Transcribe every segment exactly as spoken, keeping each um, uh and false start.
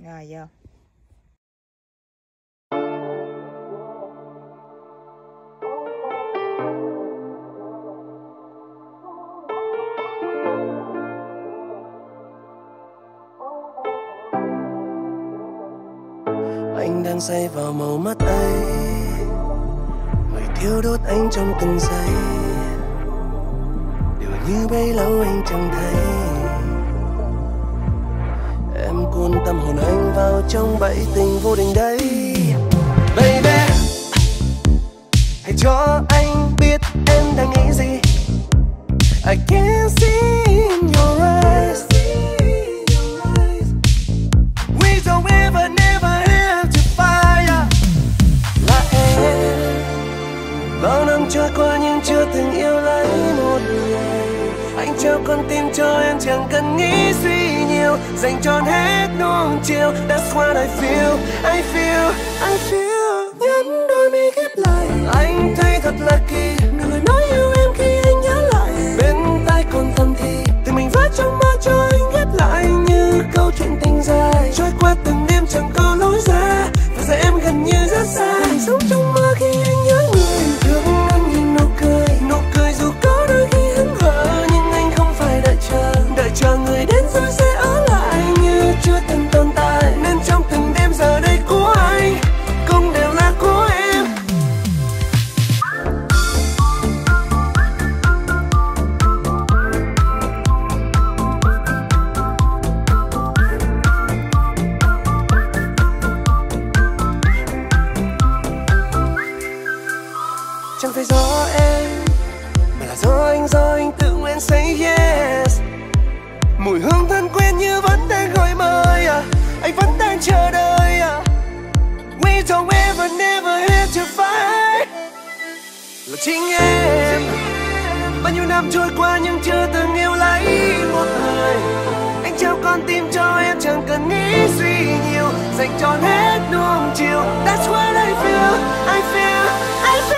Rồi vô. Anh đang say vào màu mắt ấy, người thiêu đốt anh trong từng giây, điều như bấy lâu anh chẳng thấy. Em cuốn tâm hồn anh vào trong bẫy tình vô định đấy. Baby, hãy cho anh biết em đang nghĩ gì. I can't see in your eyes. We don't ever, never have to fire. Là em, bao năm trôi qua nhưng chưa từng yêu lấy một người. Anh trao con tim cho em chẳng cần nghĩ suy nhiều, dành trọn hết nuông chiều. That's what I feel, I feel, I feel. Nhấn đôi mi khép lại, anh thấy thật là kỳ. Người lời nói yêu em khi anh nhớ lại, bên tai còn thầm thì từ mình vỡ trong mơ cho anh ghép lại như câu chuyện tình dài. Trôi qua từng đêm chẳng có lối ra, và giờ em gần như rất xa. Mình sống trong mơ khi anh nhớ người. Thương anh nhìn nụ cười, nụ cười dù có đôi khi hững hờ, nhưng anh không phải đợi chờ. Đợi chờ người đến rồi sẽ ở lại như chưa từng tồn tại. Nên trong từng đêm giờ đây của anh cũng đều là của em. Chẳng phải do em, mà là do anh, do anh tự nguyện say yes. Mùi hương thân quen như vẫn đang gọi mời à, anh vẫn đang chờ đợi à. We don't ever, never have to fight. Là chính em, bao nhiêu năm trôi qua nhưng chưa từng yêu lấy một người. Anh trao con tim cho em chẳng cần nghĩ suy nhiều, dành trọn hết nuông chiều. That's what I feel, I feel, I feel.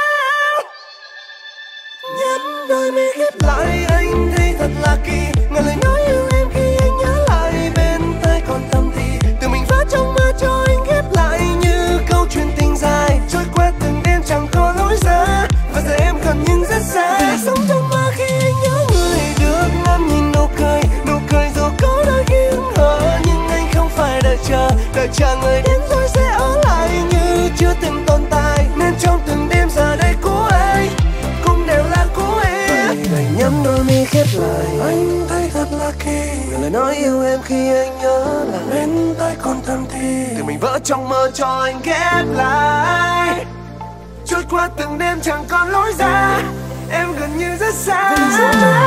Nhấn đôi mi khép lại, anh thấy thật là kỳ. Ngờ lời nói yêu em khi anh nhớ lại, bên tai còn thầm thì từ mình vỡ trong mơ cho anh ghép lại như câu chuyện tình dài. Trôi qua từng đêm chẳng có lối ra, và giờ em gần nhưng rất xa. Vì sống trong mơ khi anh nhớ người, được ngắm nhìn nụ cười, nụ cười dù có đôi khi hững hờ, nhưng anh không phải đợi chờ. Đợi chờ người đến rồi sẽ ở lại như chưa từng tồn tại. Nên trong từng đêm giờ đây của anh cũng đều là của em. Đành nhắm đôi mi khép lại, anh thấy thật là kỳ. Người lời nói yêu em khi anh nhớ là bên tai còn thầm thì từ mình vỡ trong mơ cho anh ghép lại. Trôi qua từng đêm chẳng còn lối ra, em gần như rất xa.